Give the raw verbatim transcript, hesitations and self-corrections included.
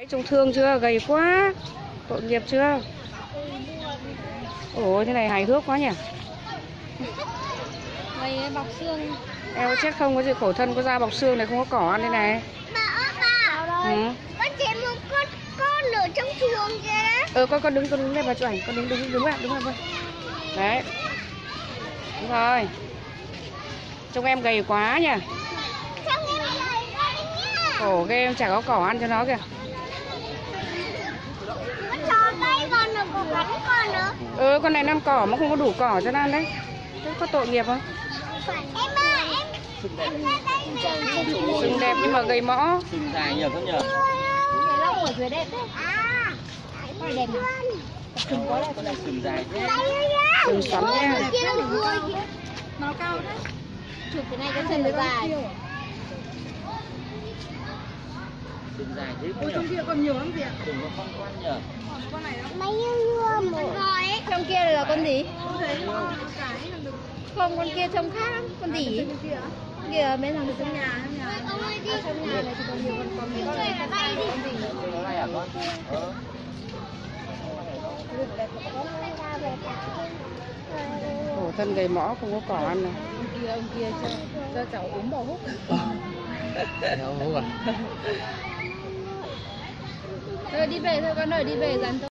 Trông thương chưa? Gầy quá. Tội nghiệp chưa? Ôi thế này hài hước quá nhỉ. Gầy bọc xương. Em có chết không? Có gì khổ thân, có da bọc xương này, không có cỏ ăn đây này. Bà ơi bà. Ừ. Con thấy một con con ở trong chuồng kìa. Ừ, con con đứng con đứng đây bà chụp ảnh, con đứng đứng đứng lại, đúng rồi. Đấy. Đúng rồi. Trông em gầy quá nhỉ. Trông em gầy quá đấy nhá. Khổ ghê, em chả có cỏ ăn cho nó kìa. Con chó tay con nó có cắn con nữa. Ừ, con này ăn cỏ mà không có đủ cỏ cho nó ăn đấy. Thế có tội nghiệp không? Em ơi, em em ra đây này. Sừng đẹp nhưng mà gầy mõ. Sừng dài nhiều không nhờ? Cái lông ở dưới đẹp đấy. À, Phải đẹp mà. Sừng có đây, con này sừng dài thế. Sừng xoắn nha. Nó cao đấy. Chụp cái này cái chân nó dài. Sừng dài thế không nhờ? Trong kia còn nhiều lắm gì ạ? Sừng nó không quan nhờ. mấy yêu một rồi ấy. Trong kia là con gì? Không, con kia trông khác lắm. Con gì? Kìa bên thằng trong nhà. Ông ơi đi. Trong nhà này thì còn nhiều con con Chơi này. là bay đi. Nó này hả con? Ờ. Khổ thân gầy mõ không có cỏ ăn này. Ông kia, ông kia cho, cho cháu uống bò húc. Đâu hút à? Thôi đi về thôi con ơi, đi về dàn